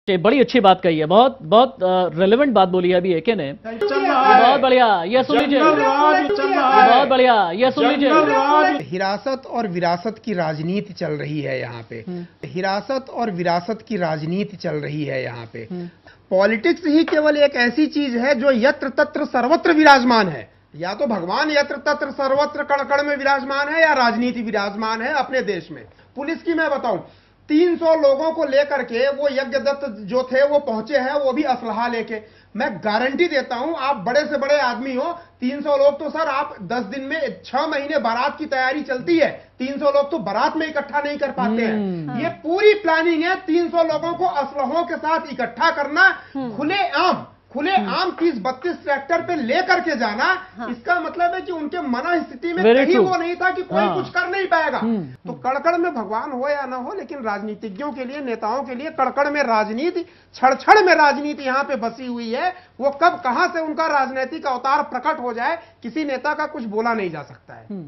बड़ी अच्छी बात कही है, बहुत बहुत रेलेवेंट बात बोली है अभी एके ने। बहुत बढ़िया, ये सुन लीजिए। बहुत बढ़िया, ये सुन लीजिए। हिरासत और विरासत की राजनीति चल रही है यहाँ पे। हिरासत और विरासत की राजनीति चल रही है यहाँ पे। पॉलिटिक्स ही केवल एक ऐसी चीज है जो यत्र तत्र सर्वत्र विराजमान है। या तो भगवान यत्र तत्र सर्वत्र कण कण में विराजमान है, या राजनीति विराजमान है अपने देश में। पुलिस की मैं बताऊं, 300 लोगों को लेकर के वो यज्ञदत्त जो थे वो पहुंचे हैं, वो भी असलहा लेके। मैं गारंटी देता हूं, आप बड़े से बड़े आदमी हो, 300 लोग तो सर आप 10 दिन में 6 महीने बारात की तैयारी चलती है, 300 लोग तो बारात में इकट्ठा नहीं कर पाते हैं। ये पूरी प्लानिंग है, 300 लोगों को असलहों के साथ इकट्ठा करना, खुले आम 30-32 ट्रैक्टर पे लेकर के जाना। इसका मतलब है कि उनके मन स्थिति में कहीं वो नहीं था कि कोई कुछ कर नहीं पाएगा। तो कड़कड़ में भगवान हो या ना हो, लेकिन राजनीतिज्ञों के लिए, नेताओं के लिए कड़कड़ में राजनीति, छड़ में राजनीति यहाँ पे बसी हुई है। वो कब कहां से उनका राजनीतिक अवतार प्रकट हो जाए, किसी नेता का कुछ बोला नहीं जा सकता है।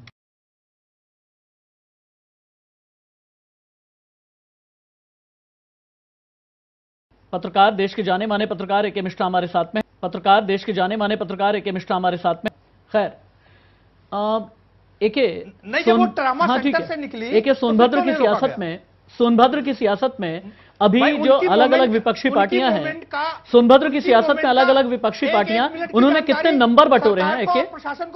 पत्रकार, देश के जाने माने पत्रकार एके मिश्रा हमारे साथ में। पत्रकार, देश के जाने माने पत्रकार एके मिश्रा हमारे साथ में। खैर, एके हाँ ठीक है, एके सोनभद्र की सियासत में अभी जो अलग अलग विपक्षी पार्टियां हैं, सोनभद्र की सियासत में अलग अलग विपक्षी पार्टियां, उन्होंने कितने नंबर बटोरे हैं? एके प्रशासन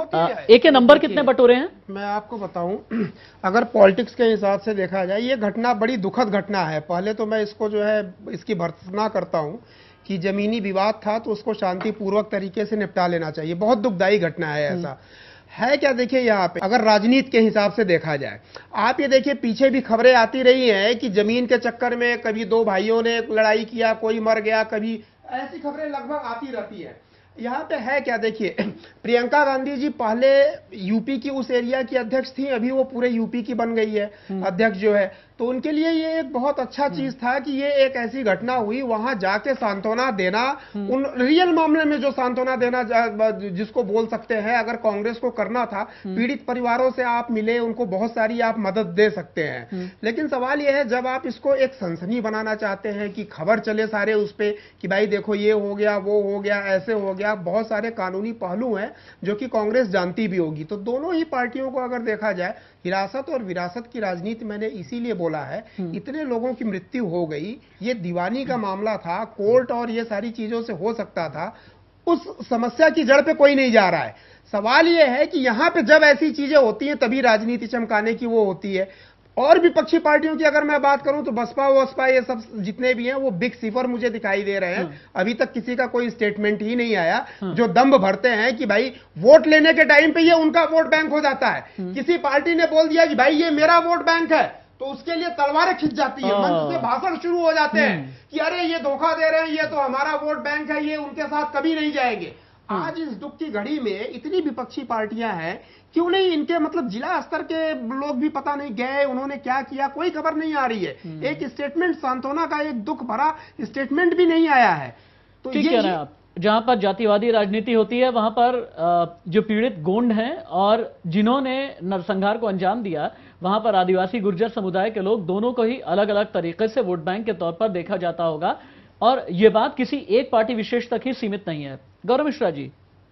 को एके नंबर कितने बटोरे हैं? मैं आपको बताऊं, अगर पॉलिटिक्स के हिसाब से देखा जाए, ये घटना बड़ी दुखद घटना है। पहले तो मैं इसको जो है इसकी भर्त्सना करता हूं कि जमीनी विवाद था तो उसको शांतिपूर्वक तरीके से निपटा लेना चाहिए। बहुत दुखदायी घटना है। ऐसा है क्या? देखिए, यहाँ पे अगर राजनीति के हिसाब से देखा जाए, आप ये देखिए, पीछे भी खबरें आती रही हैं कि जमीन के चक्कर में कभी 2 भाइयों ने लड़ाई किया, कोई मर गया, कभी ऐसी खबरें लगभग आती रहती है। यहाँ पे है क्या? देखिए, प्रियंका गांधी जी पहले यूपी की उस एरिया की अध्यक्ष थी, अभी वो पूरे यूपी की बन गई है अध्यक्ष जो है। तो उनके लिए ये एक बहुत अच्छा चीज था कि ये एक ऐसी घटना हुई, वहां जाके सांत्वना देना, उन रियल मामले में जो सांत्वना देना जिसको बोल सकते हैं, अगर कांग्रेस को करना था, पीड़ित परिवारों से आप मिले, उनको बहुत सारी आप मदद दे सकते हैं। लेकिन सवाल यह है, जब आप इसको एक सनसनी बनाना चाहते हैं कि खबर चले सारे उस पे कि भाई देखो ये हो गया, वो हो गया, ऐसे हो गया, बहुत सारे कानूनी पहलू हैं जो कि कांग्रेस जानती भी होगी। तो दोनों ही पार्टियों को अगर देखा जाए, हिरासत और विरासत की राजनीति मैंने इसीलिए बोला है, इतने लोगों की मृत्यु हो गई, ये दीवानी का मामला था, कोर्ट और ये सारी चीजों से हो सकता था, उस समस्या की जड़ पे कोई नहीं जा रहा है। सवाल ये है कि यहां पे जब ऐसी चीजें होती हैं तभी राजनीति चमकाने की वो होती है। और विपक्षी पार्टियों की अगर मैं बात करूं तो बसपा वसपा ये सब जितने भी हैं वो बिग सिफर मुझे दिखाई दे रहे हैं। अभी तक किसी का कोई स्टेटमेंट ही नहीं आया जो दम्भ भरते हैं कि भाई वोट लेने के टाइम पे ये उनका वोट बैंक हो जाता है। किसी पार्टी ने बोल दिया कि भाई ये मेरा वोट बैंक है, तो उसके लिए तलवारें खिंच जाती है, मंच से भाषण शुरू हो जाते हैं कि अरे ये धोखा दे रहे हैं, ये तो हमारा वोट बैंक है, ये उनके साथ कभी नहीं जाएंगे। आज इस दुख की घड़ी में इतनी विपक्षी पार्टियां हैं, क्यों नहीं इनके मतलब जिला स्तर के लोग भी पता नहीं गए, उन्होंने क्या किया, कोई खबर नहीं आ रही है। एक स्टेटमेंट, सांत्वना का एक दुख भरा स्टेटमेंट भी नहीं आया है। तो ठीक कह रहे हैं आप। जहां पर जातिवादी राजनीति होती है, वहां पर जो पीड़ित गोंड हैं और जिन्होंने नरसंहार को अंजाम दिया, वहां पर आदिवासी गुर्जर समुदाय के लोग, दोनों को ही अलग अलग तरीके से वोट बैंक के तौर पर देखा जाता होगा। और यह बात किसी एक पार्टी विशेष तक ही सीमित नहीं है। गौरव मिश्रा जी,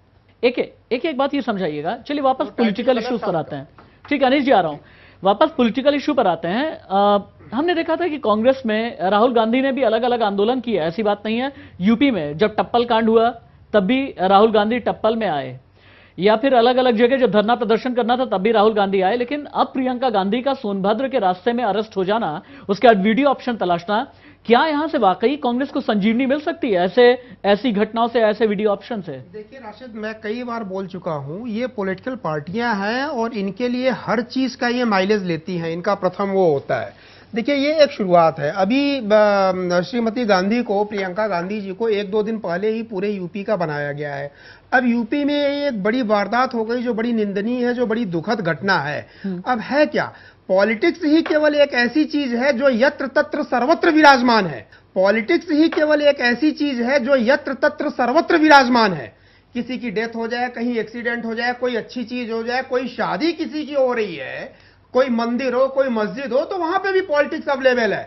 एक बात ये समझाइएगा। चलिए वापस पॉलिटिकल इश्यूज पर आते हैं। ठीक है, अनिश जी आ रहा हूं, वापस पॉलिटिकल इश्यू पर आते हैं। हमने देखा था कि कांग्रेस में राहुल गांधी ने भी अलग अलग आंदोलन किए, ऐसी बात नहीं है। यूपी में जब टप्पल कांड हुआ तब भी राहुल गांधी टप्पल में आए, या फिर अलग अलग जगह जब धरना प्रदर्शन करना था तब भी राहुल गांधी आए। लेकिन अब प्रियंका गांधी का सोनभद्र के रास्ते में अरेस्ट हो जाना, उसके बाद वीडियो ऑप्शन तलाशना, क्या यहां से वाकई कांग्रेस को संजीवनी मिल सकती है ऐसी घटनाओं से, ऐसे वीडियो ऑप्शन से? देखिए राशिद, मैं कई बार बोल चुका हूं, ये पॉलिटिकल पार्टियां हैं और इनके लिए हर चीज का ये माइलेज लेती हैं। इनका प्रथम वो होता है, देखिए ये एक शुरुआत है। अभी श्रीमती गांधी को, प्रियंका गांधी जी को 1-2 दिन पहले ही पूरे यूपी का बनाया गया है। अब यूपी में एक बड़ी वारदात हो गई जो बड़ी निंदनीय है, जो बड़ी दुखद घटना है। अब है क्या? पॉलिटिक्स ही केवल एक ऐसी चीज है जो यत्र तत्र सर्वत्र विराजमान है। पॉलिटिक्स ही केवल एक ऐसी चीज है जो यत्र तत्र सर्वत्र विराजमान है। किसी की डेथ हो जाए, कहीं एक्सीडेंट हो जाए, कोई अच्छी चीज हो जाए, कोई शादी किसी की हो रही है, कोई मंदिर हो, कोई मस्जिद हो, तो वहां पे भी पॉलिटिक्स अवेलेबल है।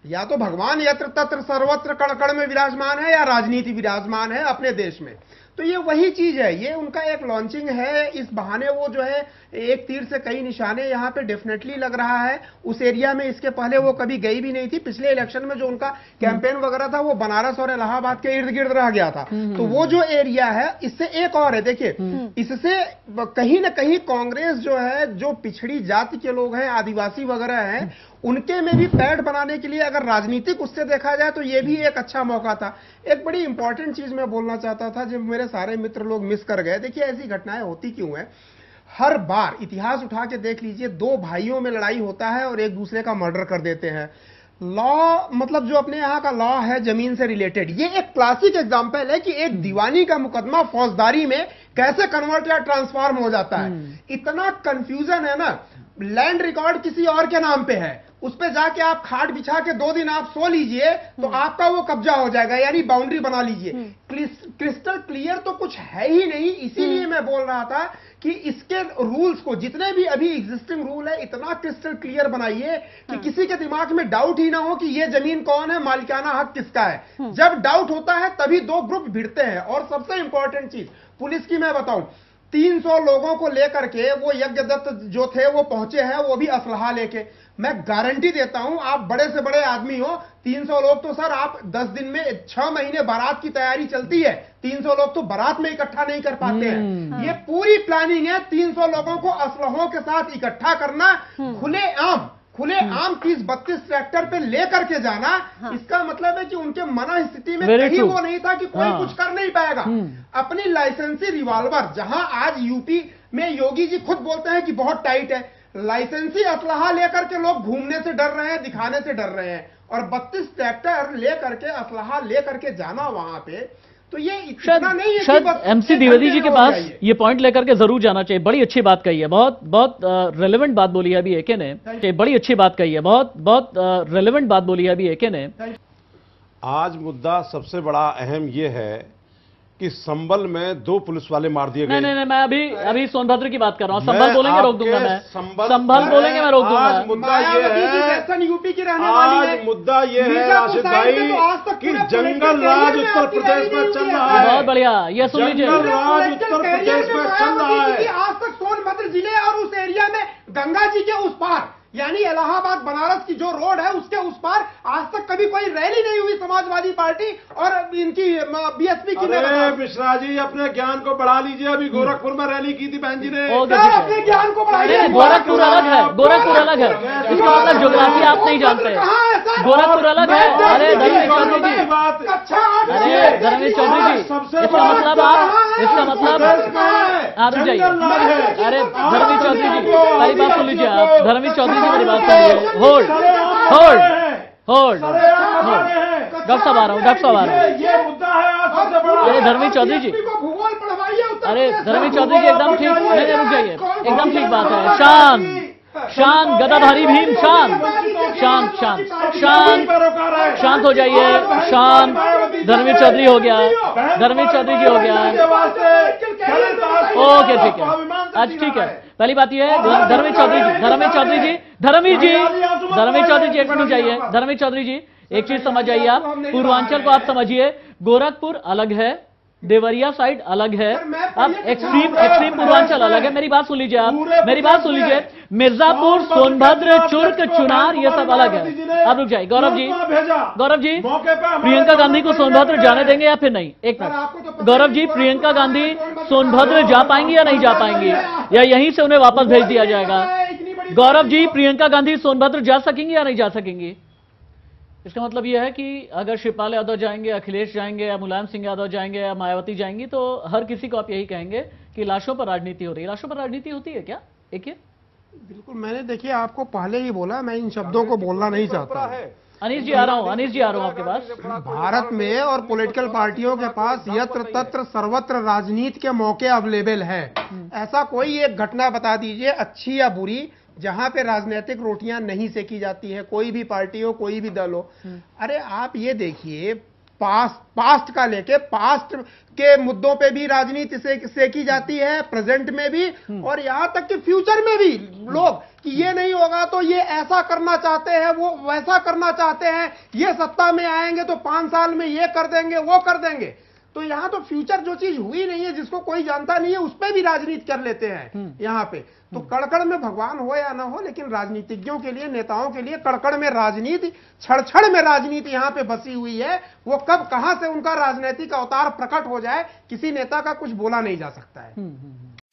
या तो भगवान यत्र तत्र सर्वत्र कण कण में विराजमान है, या राजनीति विराजमान है अपने देश में। तो ये वही चीज है, ये उनका एक लॉन्चिंग है। इस बहाने वो जो है एक तीर से कई निशाने यहाँ पे डेफिनेटली लग रहा है। उस एरिया में इसके पहले वो कभी गई भी नहीं थी। पिछले इलेक्शन में जो उनका कैंपेन वगैरह था वो बनारस और इलाहाबाद के इर्द गिर्द रह गया था। तो वो जो एरिया है, इससे एक और है, देखिए इससे कहीं ना कहीं कांग्रेस जो है, जो पिछड़ी जाति के लोग हैं, आदिवासी वगैरह हैं, उनके में भी पैठ बनाने के लिए अगर राजनीतिक उससे देखा जाए तो ये भी एक अच्छा मौका था। एक बड़ी इंपॉर्टेंट चीज मैं बोलना चाहता था, जो मेरे सारे मित्र लोग मिस कर गए। देखिए ऐसी घटनाएं होती क्यों है, हर बार इतिहास उठा के देख लीजिए, दो भाइयों में लड़ाई होता है और एक दूसरे का मर्डर कर देते हैं। लॉ, मतलब जो अपने यहाँ का लॉ है जमीन से रिलेटेड, ये एक क्लासिक एग्जांपल है कि एक दीवानी का मुकदमा फौजदारी में कैसे कन्वर्ट या ट्रांसफॉर्म हो जाता है। इतना कंफ्यूजन है ना, लैंड रिकॉर्ड किसी और के नाम पे है, उस पे जाके आप खाट बिछा के 2 दिन आप सो लीजिए तो आपका वो कब्जा हो जाएगा, यानी बाउंड्री बना लीजिए। क्रिस्टल क्लियर तो कुछ है ही नहीं। इसीलिए मैं बोल रहा था कि इसके रूल्स को, जितने भी अभी एग्जिस्टिंग रूल है, इतना क्रिस्टल क्लियर बनाइए कि किसी के दिमाग में डाउट ही ना हो कि ये जमीन कौन है, मालिकाना हक किसका है। जब डाउट होता है तभी दो ग्रुप भिड़ते हैं। और सबसे इंपॉर्टेंट चीज पुलिस की मैं बताऊं, 300 लोगों को लेकर के वो यज्ञदत्त जो थे वो पहुंचे हैं, वो भी असलहा लेके। मैं गारंटी देता हूं, आप बड़े से बड़े आदमी हो, 300 लोग तो सर आप 10 दिन में 6 महीने बारात की तैयारी चलती है, 300 लोग तो बारात में इकट्ठा नहीं कर पाते हैं। ये पूरी प्लानिंग है, 300 लोगों को असलहों के साथ इकट्ठा करना, खुले आम 30-32 ट्रैक्टर पे लेकर के जाना। इसका मतलब है कि उनके मन स्थिति में कहीं वो नहीं था कि कोई कुछ कर नहीं पाएगा। अपनी लाइसेंसी रिवॉल्वर, जहां आज यूपी में योगी जी खुद बोलते हैं कि बहुत टाइट है, लाइसेंसी असलहा लेकर के लोग घूमने से डर रहे हैं, दिखाने से डर रहे हैं। और 32 ट्रैक्टर लेकर के, असलहा लेकर के जाना वहां पे, तो ये इतना नहीं है। शायद एमसी द्विवेदी जी के पास ये पॉइंट लेकर के जरूर जाना चाहिए। बड़ी अच्छी बात कही है, बहुत रेलेवेंट बात बोली है अभी एके ने। बड़ी अच्छी बात कही है, बहुत रेलेवेंट बात बोली है अभी एके ने। आज मुद्दा सबसे बड़ा अहम ये है कि संभल में 2 पुलिस वाले मार दिए गए। नहीं, मैं अभी सोनभद्र की बात कर रहा हूँ। संभल बोलेंगे रोक दूंगा मैं, संभल बोलेंगे मैं रोक दूंगा। आज मुद्दा ये है, यूपी की रहने वाली है। आज मुद्दा ये है राशिद भाई कि जंगल राज उत्तर प्रदेश में चल रहा है। बहुत बढ़िया, ये सुन लीजिए, जंगल राज उत्तर प्रदेश में चल रहा है। आज तक सोनभद्र जिले और उस एरिया में गंगा जी के उस पार, यानी इलाहाबाद बनारस की जो रोड है उसके उस पार आज तक कभी कोई रैली नहीं हुई समाजवादी पार्टी और इनकी बीएसपी की। अरे मिश्रा जी, अपने ज्ञान को बढ़ा लीजिए। अभी गोरखपुर में रैली की थी बहन जी ने। अपने ज्ञान को बढ़ाइए। गोरखपुर अलग है, गोरखपुर अलग है, इसका मतलब ज्योग्राफी आप नहीं जानते। गोरखपुर अलग है। अरे धर्मेश चौधरी जी, अरे धर्मेश चौधरी जी, इसका मतलब आप रुक जाइए। अरे धर्मेश चौधरी जी, पहली बात सुन लीजिए आप। धर्मेश चौधरी मेरी बात सुनिए। होल्ड, डॉक्टर साहब आ रहा हूँ, डॉक्टर साहब आ रहा हूँ। ये मुद्दा है आज सबसे बड़ा। अरे धर्मेश चौधरी जी, अरे धर्मेश चौधरी जी एकदम ठीक, नहीं रुक जाइए, एकदम ठीक बात है। शांत गदाधारी भीम, शांत हो जाइए, शांत। धर्मेश चौधरी हो गया, धर्मेश चौधरी जी हो गया। ओके ठीक है, आज ठीक है। पहली बात यह है धर्मेश चौधरी जी एक मिनट जाइए। धर्मेश चौधरी जी एक चीज समझ जाइए आप, पूर्वांचल को आप समझिए। गोरखपुर अलग है, देवरिया साइड अलग है, अब एक्सट्रीम पूर्वांचल अलग है। मेरी बात सुन लीजिए आप, मेरी बात सुन लीजिए। मिर्जापुर, सोनभद्र, चुर्क, चुनार, ये सब अलग है। आप रुक जाइए। गौरव जी, प्रियंका गांधी को सोनभद्र जाने देंगे या फिर नहीं? एक मिनट गौरव जी, प्रियंका गांधी सोनभद्र जा पाएंगी या नहीं जा पाएंगी, या यहीं से उन्हें वापस भेज दिया जाएगा? गौरव जी, प्रियंका गांधी सोनभद्र जा सकेंगी या नहीं जा सकेंगी? इसका मतलब यह है कि अगर शिवपाल यादव जाएंगे, अखिलेश जाएंगे, या मुलायम सिंह यादव जाएंगे, या मायावती जाएंगी, तो हर किसी को आप यही कहेंगे कि लाशों पर राजनीति हो रही है। लाशों पर राजनीति होती है क्या? एक बिल्कुल, मैंने देखिए आपको पहले ही बोला, मैं इन शब्दों को बोलना नहीं चाहता। अनीश जी आ रहा हूं आपके पास। भारत में और पॉलिटिकल पार्टियों के पास यत्र तत्र सर्वत्र राजनीति के मौके अवेलेबल है। ऐसा कोई एक घटना बता दीजिए, अच्छी या बुरी, जहां पे राजनीतिक रोटियां नहीं सेकी जाती है, कोई भी पार्टी हो, कोई भी दल हो। अरे आप ये देखिए, पास्ट का लेके पास्ट के मुद्दों पे भी राजनीति से की जाती है, प्रेजेंट में भी और यहां तक कि फ्यूचर में भी लोग कि ये नहीं होगा तो ये ऐसा करना चाहते हैं, वो वैसा करना चाहते हैं, ये सत्ता में आएंगे तो 5 साल में ये कर देंगे, वो कर देंगे। तो यहां तो फ्यूचर जो चीज हुई नहीं है, जिसको कोई जानता नहीं है, उस पर भी राजनीति कर लेते हैं यहां पे। तो कड़कड़ में भगवान हो या ना हो, लेकिन राजनीतिज्ञों के लिए, नेताओं के लिए कड़कड़ में राजनीति, छड़ में राजनीति यहां पे बसी हुई है। वो कब कहां से उनका राजनीतिक अवतार प्रकट हो जाए, किसी नेता का कुछ बोला नहीं जा सकता है।